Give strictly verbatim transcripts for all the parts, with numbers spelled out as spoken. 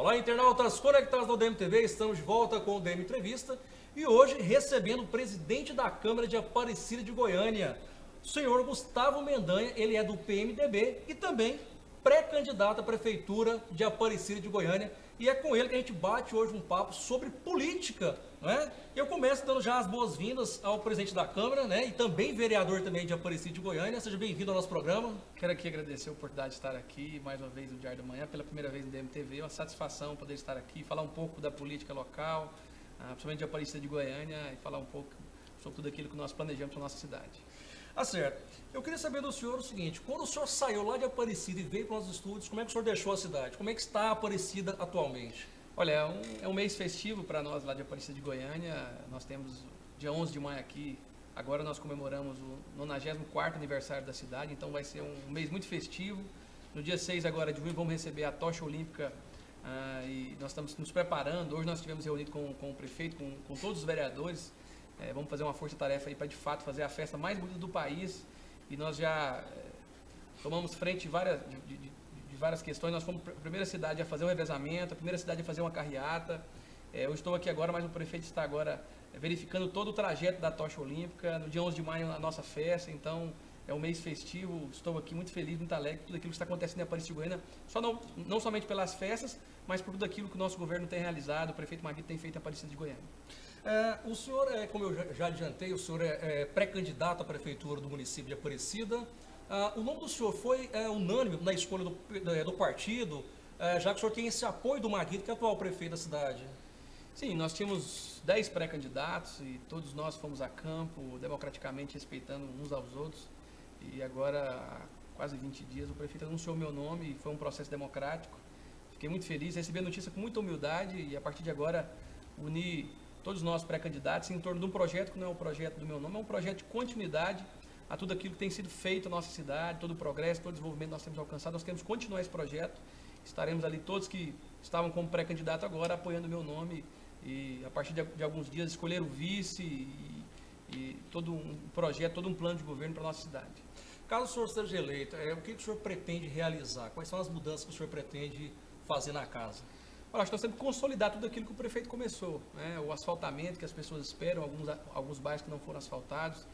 Olá, internautas conectados no D M T V, estamos de volta com o D M Entrevista e hoje recebendo o presidente da Câmara de Aparecida de Goiânia, o senhor Gustavo Mendanha. Ele é do P M D B e também pré-candidato à Prefeitura de Aparecida de Goiânia, e é com ele que a gente bate hoje um papo sobre política, né? Eu começo dando já as boas-vindas ao presidente da Câmara, né? E também vereador também de Aparecida de Goiânia. Seja bem-vindo ao nosso programa. Quero aqui agradecer a oportunidade de estar aqui mais uma vez no Diário da Manhã, pela primeira vez no D M T V. É uma satisfação poder estar aqui, falar um pouco da política local, principalmente de Aparecida de Goiânia, e falar um pouco sobre tudo aquilo que nós planejamos para a nossa cidade. Ah, certo. Eu queria saber do senhor o seguinte: quando o senhor saiu lá de Aparecida e veio para os estúdios, como é que o senhor deixou a cidade? Como é que está a Aparecida atualmente? Olha, é um, é um mês festivo para nós lá de Aparecida de Goiânia. Nós temos dia onze de maio aqui, agora nós comemoramos o nonagésimo quarto aniversário da cidade, então vai ser um mês muito festivo. No dia seis agora de junho vamos receber a tocha olímpica, ah, e nós estamos nos preparando. Hoje nós estivemos reunidos com, com o prefeito, com, com todos os vereadores. É, vamos fazer uma força-tarefa aí para de fato fazer a festa mais bonita do país, e nós já é, tomamos frente de várias, de, de, de várias questões. Nós fomos a primeira cidade a fazer um revezamento, a primeira cidade a fazer uma carreata. É, eu estou aqui agora, mas o prefeito está agora é, verificando todo o trajeto da tocha olímpica. No dia onze de maio a nossa festa, então é um mês festivo. Estou aqui muito feliz, muito alegre por tudo aquilo que está acontecendo em Aparecida de Goiânia, só não, não somente pelas festas, mas por tudo aquilo que o nosso governo tem realizado, o prefeito Maguito tem feito em Aparecida de Goiânia. É, o senhor, é, como eu já, já adiantei, o senhor é, é pré-candidato à prefeitura do município de Aparecida. Ah, o nome do senhor foi é, unânime na escolha do, do, do partido, é, já que o senhor tem esse apoio do Maguito, que é o atual prefeito da cidade? Sim, nós tínhamos dez pré-candidatos e todos nós fomos a campo, democraticamente respeitando uns aos outros. E agora, há quase vinte dias, o prefeito anunciou meu nome e foi um processo democrático. Fiquei muito feliz, recebi a notícia com muita humildade e a partir de agora uni todos nós pré-candidatos em torno de um projeto que não é um projeto do meu nome, é um projeto de continuidade a tudo aquilo que tem sido feito na nossa cidade, todo o progresso, todo o desenvolvimento que nós temos alcançado. Nós queremos continuar esse projeto. Estaremos ali todos que estavam como pré-candidato agora apoiando o meu nome, e a partir de, de alguns dias escolher o vice e, e todo um projeto, todo um plano de governo para a nossa cidade. Caso o senhor seja eleito, é, o que o senhor pretende realizar? Quais são as mudanças que o senhor pretende fazer na casa? Olha, acho que nós temos que consolidar tudo aquilo que o prefeito começou, né? O asfaltamento que as pessoas esperam, alguns, alguns bairros que não foram asfaltados.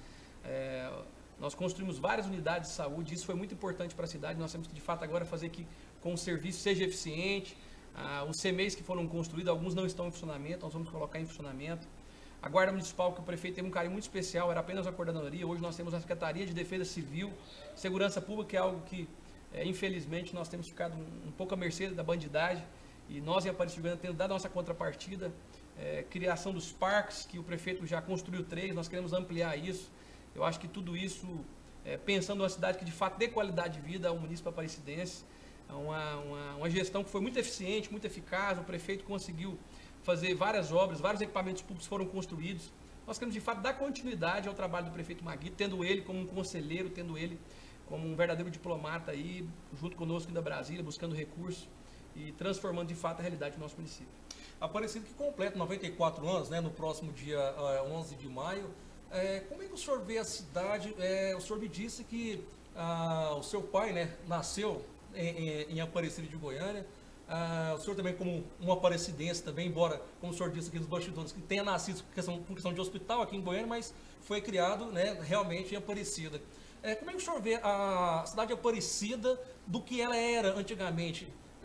É, nós construímos várias unidades de saúde, isso foi muito importante para a cidade. Nós temos que, de fato, agora fazer que com o serviço seja eficiente. Ah, os C M Es que foram construídos, alguns não estão em funcionamento, nós vamos colocar em funcionamento. A Guarda Municipal, que o prefeito teve um carinho muito especial, era apenas a coordenadoria. Hoje nós temos a Secretaria de Defesa Civil, Segurança Pública, que é algo que, é, infelizmente, nós temos ficado um, um pouco à mercê da bandidagem. E nós em Aparecida de Goiânia temos dado a nossa contrapartida, é, criação dos parques, que o prefeito já construiu três, nós queremos ampliar isso. Eu acho que tudo isso, é, pensando numa cidade que de fato dê qualidade de vida ao município aparecidense, uma, uma, uma gestão que foi muito eficiente, muito eficaz. O prefeito conseguiu fazer várias obras, vários equipamentos públicos foram construídos. Nós queremos de fato dar continuidade ao trabalho do prefeito Maguito, tendo ele como um conselheiro, tendo ele como um verdadeiro diplomata aí, junto conosco da Brasília, buscando recursos e transformando de fato a realidade do nosso município. Aparecida que completa noventa e quatro anos, né, no próximo dia uh, onze de maio. É, como é que o senhor vê a cidade? É, o senhor me disse que uh, o seu pai, né, nasceu em, em, em Aparecida de Goiânia. Uh, o senhor também, como um aparecidense também, embora, como o senhor disse aqui nos bastidores, que tenha nascido com questão, com questão de hospital aqui em Goiânia, mas foi criado, né, realmente em Aparecida. É, como é que o senhor vê a cidade de Aparecida do que ela era antigamente?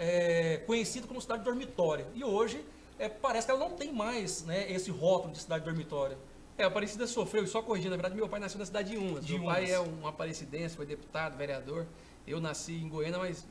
É, conhecida como cidade dormitória, e hoje é, parece que ela não tem mais, né, esse rótulo de cidade dormitória. É, a Aparecida sofreu, e só corrigindo, na verdade meu pai nasceu na cidade de Umas. De meu Umas. pai é um aparecidense, foi deputado, vereador. Eu nasci em Goiânia, mas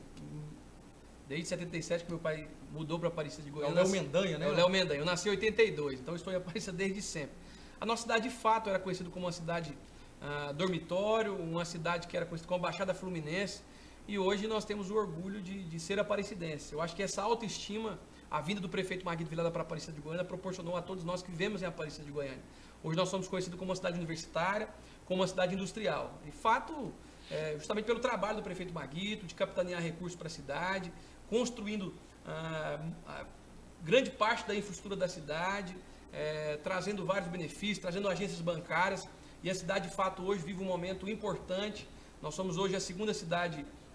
desde setenta e sete que meu pai mudou para Aparecida de Goiânia. É o Léo Mendanha, né? É o Léo Mendanha. Eu nasci em oitenta e dois, então estou em Aparecida desde sempre. A nossa cidade, de fato, era conhecida como uma cidade ah, dormitório, uma cidade que era conhecida como a Baixada Fluminense. E hoje nós temos o orgulho de, de ser aparecidense. Eu acho que essa autoestima, a vinda do prefeito Maguito Vilada para Aparecida de Goiânia, proporcionou a todos nós que vivemos em Aparecida de Goiânia. Hoje nós somos conhecidos como uma cidade universitária, como uma cidade industrial. E fato, é, justamente pelo trabalho do prefeito Maguito, de capitanear recursos para a cidade, construindo ah, a grande parte da infraestrutura da cidade, é, trazendo vários benefícios, trazendo agências bancárias. E a cidade, de fato, hoje vive um momento importante. Nós somos hoje a segunda cidade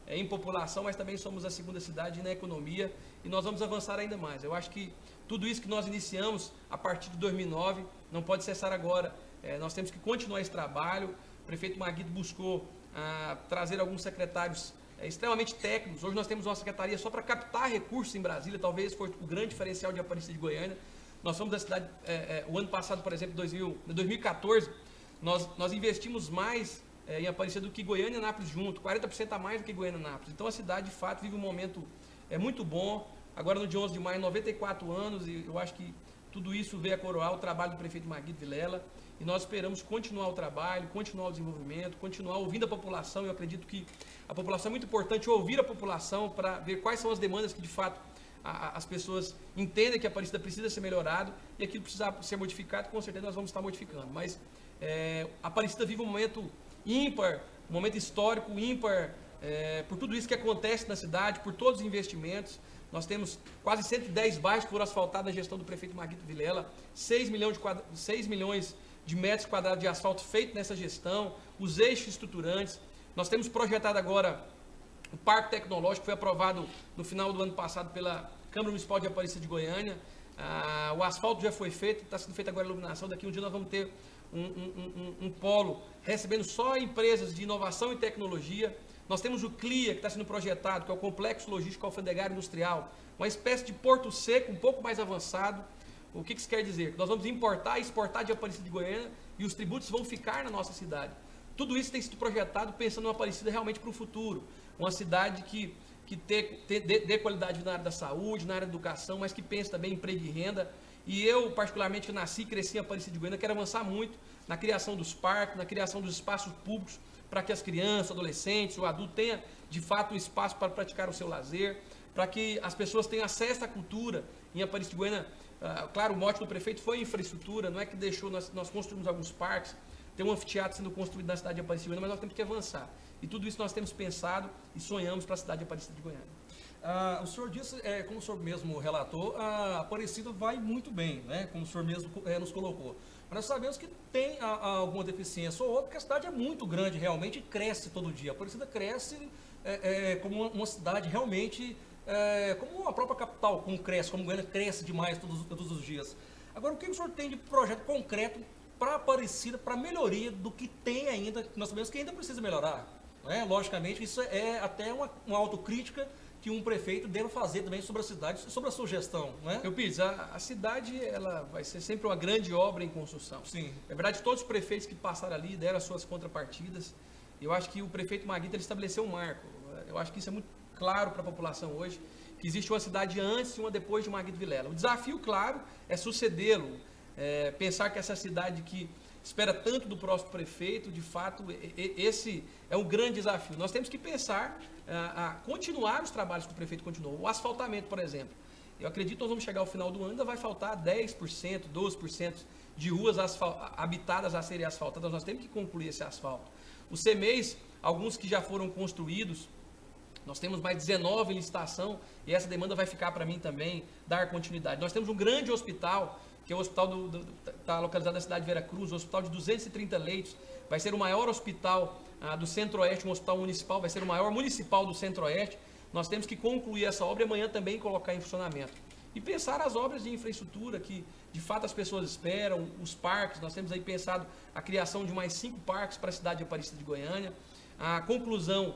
é, em população, mas também somos a segunda cidade na economia e nós vamos avançar ainda mais. Eu acho que tudo isso que nós iniciamos a partir de dois mil e nove não pode cessar agora. É, nós temos que continuar esse trabalho. O prefeito Maguito buscou ah, trazer alguns secretários é, extremamente técnicos. Hoje nós temos uma secretaria só para captar recursos em Brasília, talvez foi o grande diferencial de Aparecida de Goiânia. Nós somos da cidade, é, é, o ano passado, por exemplo, dois mil, dois mil e quatorze, nós, nós investimos mais é, em Aparecida do que Goiânia e Anápolis junto, quarenta por cento a mais do que Goiânia e Anápolis. Então a cidade, de fato, vive um momento é, muito bom. Agora no dia onze de maio, noventa e quatro anos, e eu acho que tudo isso veio a coroar o trabalho do prefeito Maguito Vilela, e nós esperamos continuar o trabalho, continuar o desenvolvimento, continuar ouvindo a população. Eu acredito que a população é muito importante ouvir a população para ver quais são as demandas que de fato a, a, as pessoas entendem que a Aparecida precisa ser melhorado e aquilo precisa ser modificado, com certeza nós vamos estar modificando. Mas é, a Aparecida vive um momento ímpar, um momento histórico ímpar, é, por tudo isso que acontece na cidade, por todos os investimentos. Nós temos quase cento e dez bairros que foram asfaltados na gestão do prefeito Maguito Vilela, seis milhões de, quadra... seis milhões de metros quadrados de asfalto feito nessa gestão, os eixos estruturantes. Nós temos projetado agora o Parque Tecnológico, que foi aprovado no final do ano passado pela Câmara Municipal de Aparecida de Goiânia. Ah, o asfalto já foi feito, está sendo feita agora a iluminação. Daqui um dia nós vamos ter um, um, um, um polo recebendo só empresas de inovação e tecnologia. Nós temos o CLIA, que está sendo projetado, que é o Complexo Logístico Alfandegário Industrial, uma espécie de porto seco um pouco mais avançado. O que isso quer dizer? Que nós vamos importar e exportar de Aparecida de Goiânia e os tributos vão ficar na nossa cidade. Tudo isso tem sido projetado pensando em Aparecida realmente para o futuro. Uma cidade que, que dê, dê, dê qualidade na área da saúde, na área da educação, mas que pense também em emprego e renda. E eu, particularmente, que nasci e cresci em Aparecida de Goiânia, quero avançar muito na criação dos parques, na criação dos espaços públicos, para que as crianças, adolescentes, o adulto tenha, de fato, um espaço para praticar o seu lazer, para que as pessoas tenham acesso à cultura. Em Aparecida de Goiânia, uh, claro, o mote do prefeito foi infraestrutura, não é que deixou, nós, nós construímos alguns parques, tem um anfiteatro sendo construído na cidade de Aparecida de Goiânia, mas nós temos que avançar. E tudo isso nós temos pensado e sonhamos para a cidade de Aparecida de Goiânia. Ah, o senhor disse, é, como o senhor mesmo relatou, a Aparecida vai muito bem, né, como o senhor mesmo é, nos colocou. Mas nós sabemos que tem a, a alguma deficiência ou outra, porque a cidade é muito grande realmente e cresce todo dia. A Aparecida cresce é, é, como uma, uma cidade realmente, é, como a própria capital, como cresce, como Goiânia cresce demais todos, todos os dias. Agora, o que o senhor tem de projeto concreto para Aparecida, para melhoria do que tem ainda, que nós sabemos que ainda precisa melhorar? Né? Logicamente, isso é até uma, uma autocrítica que um prefeito deve fazer também sobre a cidade, sobre a sua gestão, né? Eu Pires, a, a cidade ela vai ser sempre uma grande obra em construção. Sim. É verdade, todos os prefeitos que passaram ali deram as suas contrapartidas. Eu acho que o prefeito Maguito ele estabeleceu um marco. Eu acho que isso é muito claro para a população hoje, que existe uma cidade antes e uma depois de Maguito Vilela. O desafio, claro, é sucedê-lo, é pensar que essa cidade que espera tanto do próximo prefeito, de fato, esse é um grande desafio. Nós temos que pensar a, a continuar os trabalhos que o prefeito continuou. O asfaltamento, por exemplo. Eu acredito que nós vamos chegar ao final do ano, ainda vai faltar dez por cento, doze por cento de ruas habitadas a serem asfaltadas. Nós temos que concluir esse asfalto. Os C M E Is, alguns que já foram construídos, nós temos mais dezenove em licitação e essa demanda vai ficar para mim também, dar continuidade. Nós temos um grande hospital, que é o hospital do, do, está localizado na cidade de Vera Cruz, um hospital de duzentos e trinta leitos, vai ser o maior hospital ah, do Centro-Oeste, um hospital municipal, vai ser o maior municipal do Centro-Oeste. Nós temos que concluir essa obra e amanhã também colocar em funcionamento. E pensar as obras de infraestrutura que, de fato, as pessoas esperam, os parques, nós temos aí pensado a criação de mais cinco parques para a cidade de Aparecida de Goiânia, a conclusão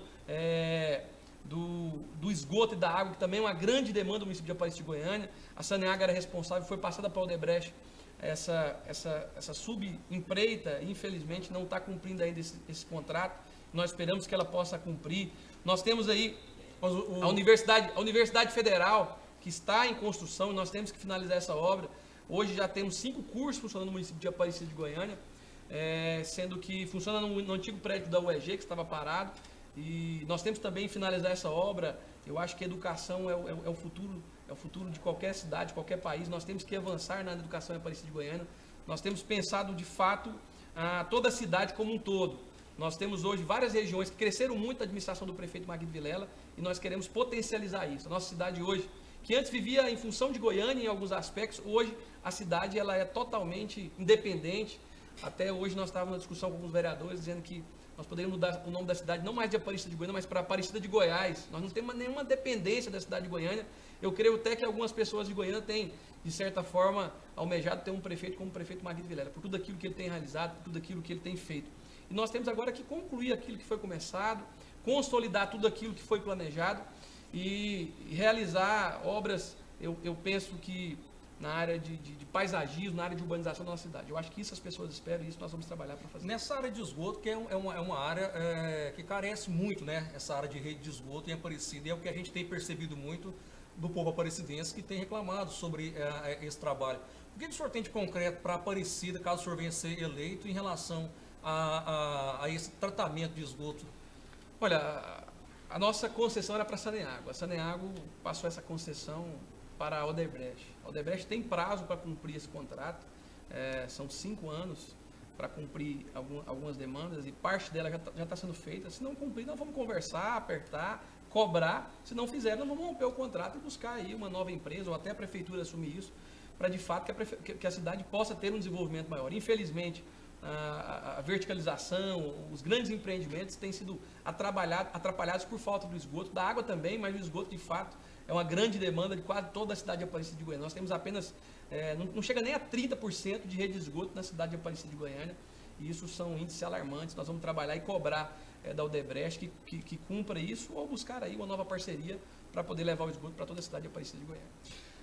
é, do, do esgoto e da água, que também é uma grande demanda do município de Aparecida de Goiânia. A Saneaga era responsável, foi passada para o Odebrecht essa, essa, essa subempreita, infelizmente não está cumprindo ainda esse, esse contrato. Nós esperamos que ela possa cumprir. Nós temos aí a Universidade, a Universidade Federal, que está em construção, e nós temos que finalizar essa obra. Hoje já temos cinco cursos funcionando no município de Aparecida de Goiânia, é, sendo que funciona no, no antigo prédio da U E G, que estava parado, e nós temos também que finalizar essa obra. Eu acho que a educação é o, é o futuro, é o futuro de qualquer cidade, qualquer país. Nós temos que avançar na educação em Aparecida de Goiânia. Nós temos pensado, de fato, a toda a cidade como um todo. Nós temos hoje várias regiões que cresceram muito na administração do prefeito Maguito Vilela, e nós queremos potencializar isso. A nossa cidade hoje, que antes vivia em função de Goiânia em alguns aspectos, hoje a cidade ela é totalmente independente. Até hoje nós estávamos na discussão com alguns vereadores dizendo que nós poderíamos mudar o nome da cidade não mais de Aparecida de Goiânia, mas para Aparecida de Goiás. Nós não temos nenhuma dependência da cidade de Goiânia. Eu creio até que algumas pessoas de Goiânia têm, de certa forma, almejado ter um prefeito como o prefeito Marguito Vilela, por tudo aquilo que ele tem realizado, por tudo aquilo que ele tem feito. E nós temos agora que concluir aquilo que foi começado, consolidar tudo aquilo que foi planejado e realizar obras, eu, eu penso que na área de, de, de paisagismo, na área de urbanização da nossa cidade. Eu acho que isso as pessoas esperam e isso nós vamos trabalhar para fazer. Nessa área de esgoto, que é, um, é, uma, é uma área é, que carece muito, né? Essa área de rede de esgoto em Aparecida, e é o que a gente tem percebido muito do povo aparecidense que tem reclamado sobre é, esse trabalho. O que o senhor tem de concreto para Aparecida, caso o senhor venha ser eleito, em relação a, a, a esse tratamento de esgoto? Olha, a, a nossa concessão era para a Saneago. A Saneago passou essa concessão para a Odebrecht. A Odebrecht tem prazo para cumprir esse contrato, é, são cinco anos para cumprir algum, algumas demandas e parte dela já está tá sendo feita. Se não cumprir, nós vamos conversar, apertar, cobrar. Se não fizer, nós vamos romper o contrato e buscar aí uma nova empresa ou até a prefeitura assumir isso, para de fato que a, prefe... que a cidade possa ter um desenvolvimento maior. Infelizmente, a, a verticalização, os grandes empreendimentos têm sido atrapalhados por falta do esgoto, da água também, mas o esgoto de fato é uma grande demanda de quase toda a cidade de Aparecida de Goiânia. Nós temos apenas, é, não, não chega nem a trinta por cento de rede de esgoto na cidade de Aparecida de Goiânia, e isso são índices alarmantes. Nós vamos trabalhar e cobrar é, da Odebrecht que, que, que cumpra isso, ou buscar aí uma nova parceria para poder levar o esgoto para toda a cidade de Aparecida de Goiânia.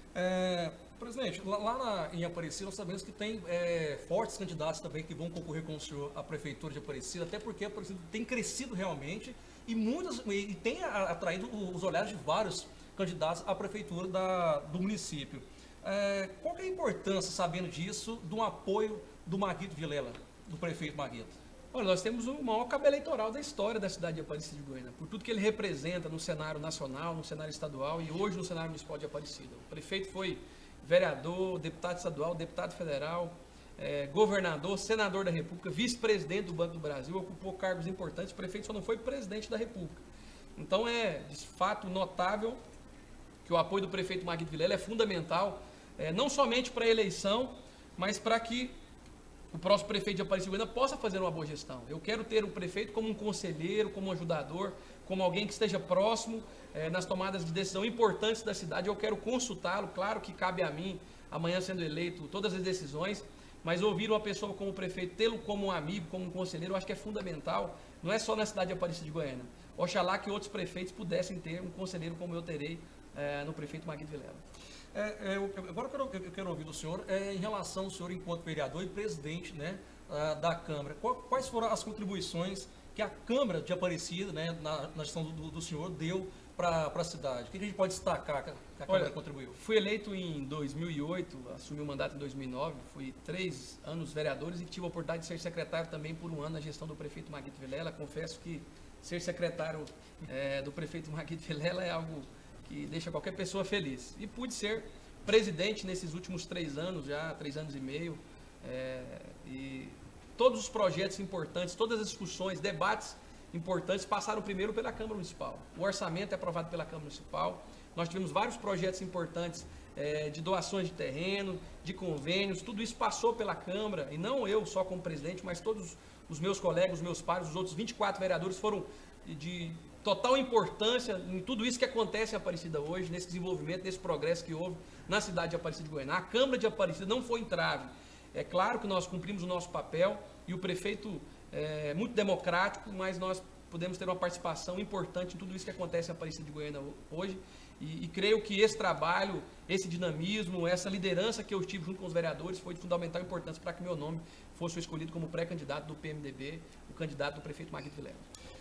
É, presidente, lá, lá na, em Aparecida nós sabemos que tem é, fortes candidatos também que vão concorrer com o senhor à prefeitura de Aparecida, até porque a Aparecida tem crescido realmente e, muitas, e tem atraído os olhares de vários candidatos à prefeitura da, do município. É, qual que é a importância, sabendo disso, do apoio do Marguito Vilela, do prefeito Marguito? Olha, nós temos o maior cabo eleitoral da história da cidade de Aparecida de Goiânia, por tudo que ele representa no cenário nacional, no cenário estadual e hoje no cenário municipal de Aparecida. O prefeito foi vereador, deputado estadual, deputado federal, é, governador, senador da República, vice-presidente do Banco do Brasil, ocupou cargos importantes. O prefeito só não foi presidente da República. Então é, de fato, notável que o apoio do prefeito Marguito Vilela é fundamental, é, não somente para a eleição, mas para que o próximo prefeito de Aparecida de Goiânia possa fazer uma boa gestão. Eu quero ter o prefeito como um conselheiro, como um ajudador, como alguém que esteja próximo é, nas tomadas de decisão importantes da cidade. Eu quero consultá-lo, claro que cabe a mim, amanhã sendo eleito, todas as decisões, mas ouvir uma pessoa como prefeito, tê-lo como um amigo, como um conselheiro, eu acho que é fundamental, não é só na cidade de Aparecida de Goiânia. Oxalá que outros prefeitos pudessem ter um conselheiro como eu terei é, no prefeito Marguito Vilela. É, é, eu, agora eu quero, eu quero ouvir do senhor é, em relação ao senhor enquanto vereador e presidente, né, da Câmara. Quais foram as contribuições que a Câmara de Aparecida, né, na, na gestão do, do senhor, deu para a cidade? O que a gente pode destacar que a, que a Câmara Olha, contribuiu? Fui eleito em dois mil e oito, assumi o mandato em dois mil e nove, fui três anos vereadores e tive a oportunidade de ser secretário também por um ano na gestão do prefeito Marguito Vilela. Confesso que ser secretário é, do prefeito Marguito Vilela é algo que deixa qualquer pessoa feliz. E pude ser presidente nesses últimos três anos, já três anos e meio, é, e todos os projetos importantes, todas as discussões, debates importantes passaram primeiro pela Câmara Municipal. O orçamento é aprovado pela Câmara Municipal, nós tivemos vários projetos importantes é, de doações de terreno, de convênios, tudo isso passou pela Câmara, e não eu só como presidente, mas todos os meus colegas, os meus pares, os outros vinte e quatro vereadores foram de total importância em tudo isso que acontece em Aparecida hoje, nesse desenvolvimento, nesse progresso que houve na cidade de Aparecida de Goiânia. A Câmara de Aparecida não foi entrave. É claro que nós cumprimos o nosso papel e o prefeito é muito democrático, mas nós podemos ter uma participação importante em tudo isso que acontece em Aparecida de Goiânia hoje. E, e creio que esse trabalho, esse dinamismo, essa liderança que eu tive junto com os vereadores foi de fundamental importância para que meu nome fosse escolhido como pré-candidato do P M D B, o candidato do prefeito Marguito Vilela.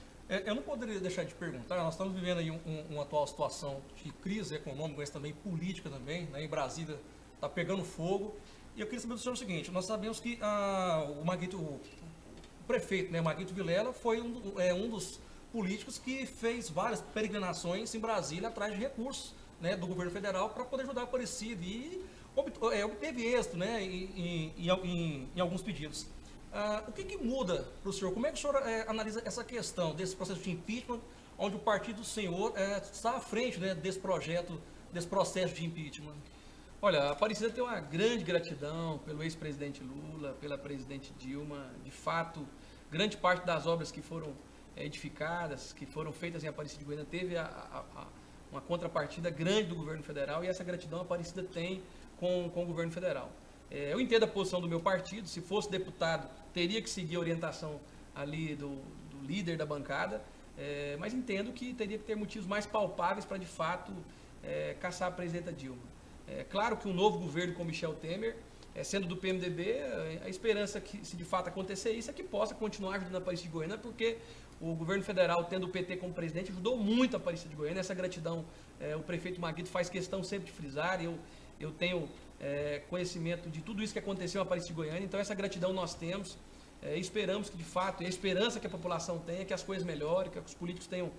Eu não poderia deixar de perguntar, nós estamos vivendo aí um, um, uma atual situação de crise econômica, mas também política também, né? Em Brasília está pegando fogo, e eu queria saber do senhor o seguinte, nós sabemos que ah, o, Marguito, o prefeito, né, Marguito Vilela, foi um, é, um dos políticos que fez várias peregrinações em Brasília atrás de recursos, né, do governo federal para poder ajudar a Aparecida, e é, obteve êxito, né, em, em, em, em alguns pedidos. Ah, o que, que muda para o senhor? Como é que o senhor é, analisa essa questão desse processo de impeachment, onde o partido do senhor é, está à frente, né, desse projeto, desse processo de impeachment? Olha, a Aparecida tem uma grande gratidão pelo ex-presidente Lula, pela presidente Dilma. De fato, grande parte das obras que foram é, edificadas, que foram feitas em Aparecida de Goiânia, teve a, a, a, uma contrapartida grande do governo federal, e essa gratidão a Aparecida tem com, com o governo federal. É, eu entendo a posição do meu partido, se fosse deputado, teria que seguir a orientação ali do, do líder da bancada, é, mas entendo que teria que ter motivos mais palpáveis para, de fato, é, caçar a presidenta Dilma. É claro que um novo governo com Michel Temer, é, sendo do P M D B, a esperança que, se de fato acontecer isso, é que possa continuar ajudando a Aparecida de Goiânia, porque o governo federal, tendo o P T como presidente, ajudou muito a Aparecida de Goiânia. Essa gratidão, é, o prefeito Maguito faz questão sempre de frisar, e eu, eu tenho é, conhecimento de tudo isso que aconteceu em Aparecida de Goiânia, então essa gratidão nós temos. É, esperamos que, de fato, e a esperança que a população tenha, que as coisas melhorem, que os políticos tenham,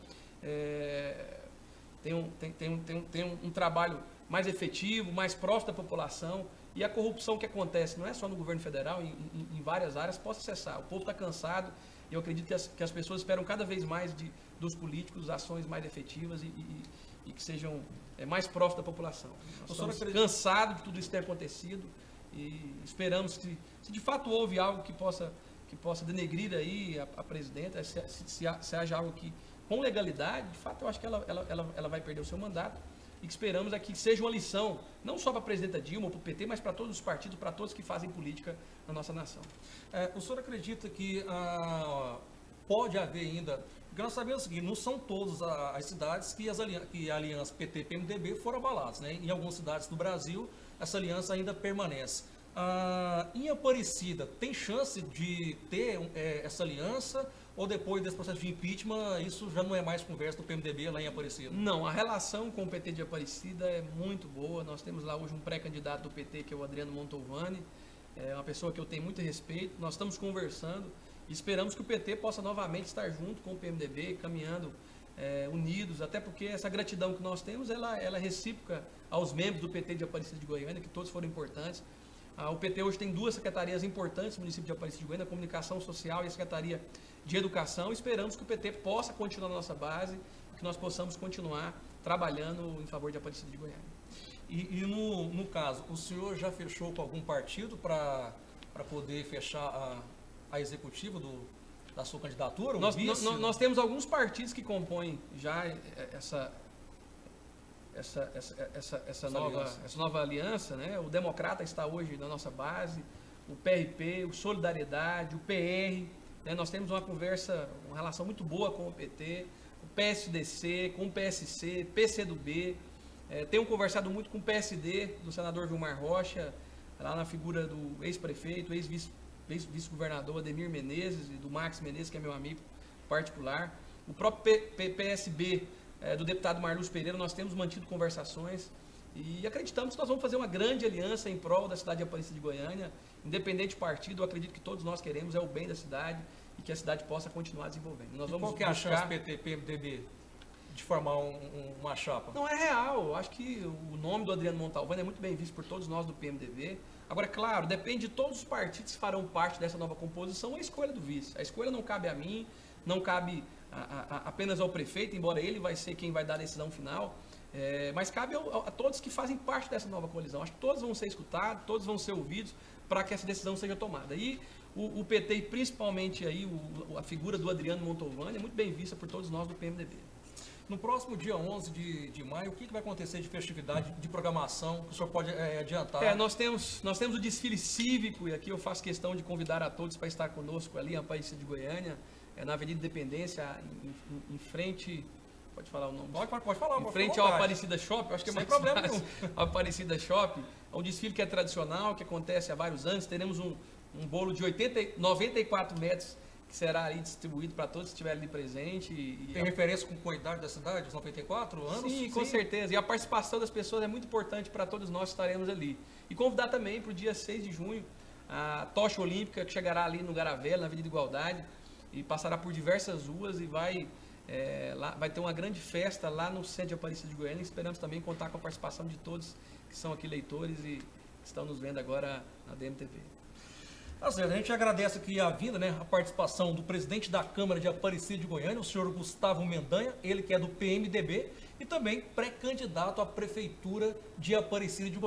é, tenham, tenham, tenham, tenham, tenham um trabalho mais efetivo, mais próximo da população, e a corrupção que acontece, não é só no governo federal, em, em, em várias áreas, possa cessar. O povo está cansado, e eu acredito que as, que as pessoas esperam cada vez mais de, dos políticos ações mais efetivas e, e, e que sejam é, mais próximos da população. Nós estamos cansados de tudo isso ter acontecido, e esperamos que, se de fato houve algo que possa, que possa denegrir aí a, a presidenta, se, se, se, se haja algo que, com legalidade, de fato eu acho que ela, ela, ela, ela vai perder o seu mandato, e que esperamos é que seja uma lição, não só para a presidenta Dilma ou para o P T, mas para todos os partidos, para todos que fazem política na nossa nação. É, o senhor acredita que ah, pode haver ainda, porque nós sabemos que não são todas as cidades que, as alianças, que a aliança P T P M D B foram abaladas, né? Em algumas cidades do Brasil, essa aliança ainda permanece. Ah, em Aparecida, tem chance de ter é, essa aliança, ou depois desse processo de impeachment, isso já não é mais conversa do P M D B lá em Aparecida? Não, a relação com o P T de Aparecida é muito boa. Nós temos lá hoje um pré-candidato do P T, que é o Adriano Montalvani, é uma pessoa que eu tenho muito respeito. Nós estamos conversando e esperamos que o P T possa novamente estar junto com o P M D B, caminhando é, unidos, até porque essa gratidão que nós temos, ela, ela é recíproca aos membros do P T de Aparecida de Goiânia, que todos foram importantes. Ah, o P T hoje tem duas secretarias importantes no município de Aparecida de Goiânia, a Comunicação Social e a Secretaria de Educação. Esperamos que o P T possa continuar na nossa base, que nós possamos continuar trabalhando em favor de Aparecida de Goiânia. E, e no, no caso, o senhor já fechou com algum partido para poder fechar a, a executiva do, da sua candidatura? Nós, nós, nós temos alguns partidos que compõem já essa... Essa, essa, essa, essa, essa, nova, aliança. essa nova aliança, né? O Democrata está hoje na nossa base, o P R P, o Solidariedade, o P R, né? Nós temos uma conversa, uma relação muito boa com o P T, o P S D C, com o P S C, P C do B, é, tenho conversado muito com o P S D, do senador Vilmar Rocha, lá na figura do ex-prefeito, ex-vice-governador Ademir Menezes e do Max Menezes, que é meu amigo particular, o próprio P S B, É, do deputado Marlúcio Pereira. Nós temos mantido conversações e acreditamos que nós vamos fazer uma grande aliança em prol da cidade de Aparecida de Goiânia, independente do partido. Eu acredito que todos nós queremos é o bem da cidade e que a cidade possa continuar desenvolvendo. Nós e vamos qual que é a chance do P T P M D B de formar um, um, uma chapa? Não, é real. Eu acho que o nome do Adriano Montalvani é muito bem visto por todos nós do P M D B. Agora, claro, depende de todos os partidos que farão parte dessa nova composição, a escolha do vice. A escolha não cabe a mim, não cabe A, a, apenas ao prefeito, embora ele vai ser quem vai dar a decisão final, é, mas cabe a, a todos que fazem parte dessa nova coalizão. Acho que todos vão ser escutados, todos vão ser ouvidos para que essa decisão seja tomada. E o, o P T, e principalmente aí, o, a figura do Adriano Montalvani, é muito bem vista por todos nós do P M D B. No próximo dia onze de, de maio, o que, que vai acontecer de festividade, de programação, que o senhor pode é, adiantar? É, nós temos, nós temos o desfile cívico, e aqui eu faço questão de convidar a todos para estar conosco ali em Aparecida de Goiânia, é, na Avenida Independência, em, em, em frente... Pode falar o nome? Pode, pode, pode falar. Em pode frente ao Aparecida Shopping, acho que é Sem mais problema fácil. Aparecida Shopping, é um desfile que é tradicional, que acontece há vários anos. Teremos um, um bolo de oitenta, noventa e quatro metros, que será ali distribuído para todos que estiverem ali presente. E, Tem e referência com a idade da cidade, os noventa e quatro anos? Sim, com Sim. certeza. E a participação das pessoas é muito importante para todos nós que estaremos ali. E convidar também para o dia seis de junho, a tocha olímpica, que chegará ali no Garavela, na Avenida Igualdade, e passará por diversas ruas e vai... É, lá, vai ter uma grande festa lá no centro de Aparecida de Goiânia. Esperamos também contar com a participação de todos que são aqui leitores e que estão nos vendo agora na D M T V. Tá certo, a gente agradece aqui a vinda, né, a participação do presidente da Câmara de Aparecida de Goiânia, o senhor Gustavo Mendanha, ele que é do P M D B e também pré-candidato à Prefeitura de Aparecida de Goiânia.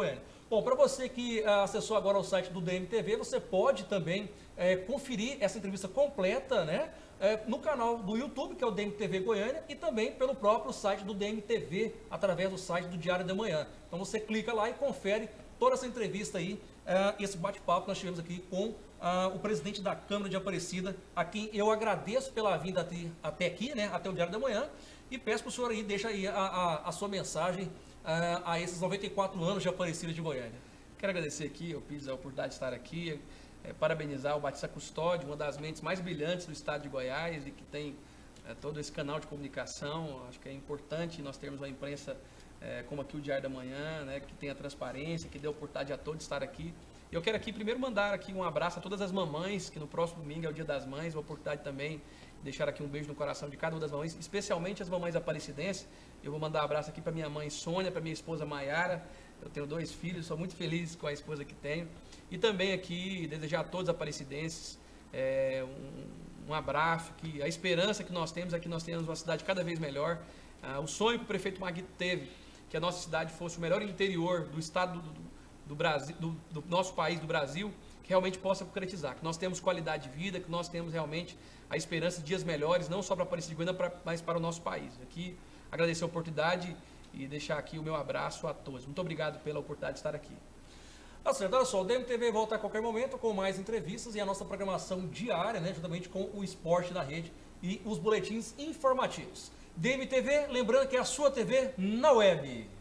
Bom, para você que ah, acessou agora o site do D M T V, você pode também é, conferir essa entrevista completa, né? É, no canal do YouTube, que é o D M T V Goiânia, e também pelo próprio site do D M T V, através do site do Diário da Manhã. Então você clica lá e confere toda essa entrevista aí, é, esse bate-papo que nós tivemos aqui com ah, o presidente da Câmara de Aparecida, a quem eu agradeço pela vinda até, até aqui, né? Até o Diário da Manhã, e peço para o senhor aí, deixa aí a, a, a sua mensagem a, a esses noventa e quatro anos de Aparecida de Goiânia. Quero agradecer aqui, eu fiz a oportunidade de estar aqui, é, parabenizar o Batista Custódio, uma das mentes mais brilhantes do estado de Goiás e que tem é, todo esse canal de comunicação. Acho que é importante nós termos uma imprensa é, como aqui o Diário da Manhã, né, que tenha transparência, que dê oportunidade a todos de estar aqui. Eu quero aqui primeiro mandar aqui um abraço a todas as mamães, que no próximo domingo é o Dia das Mães, uma oportunidade também de deixar aqui um beijo no coração de cada uma das mamães, especialmente as mamães aparecidenses. Eu vou mandar um abraço aqui para minha mãe Sônia, para minha esposa Maiara. Eu tenho dois filhos, sou muito feliz com a esposa que tenho. E também aqui desejar a todos os aparecidenses é, um, um abraço, que a esperança que nós temos é que nós tenhamos uma cidade cada vez melhor. Ah, o sonho que o prefeito Maguito teve, que a nossa cidade fosse o melhor interior do estado do, do, do Brasil, do, do nosso país, do Brasil, que realmente possa concretizar, que nós temos qualidade de vida, que nós temos realmente a esperança de dias melhores, não só para Aparecida de Goiânia, mas para o nosso país. Aqui, agradecer a oportunidade e deixar aqui o meu abraço a todos. Muito obrigado pela oportunidade de estar aqui. Tá certo, olha só, o D M T V volta a qualquer momento com mais entrevistas e a nossa programação diária, né, juntamente com o esporte da rede e os boletins informativos. D M T V, lembrando que é a sua T V na web.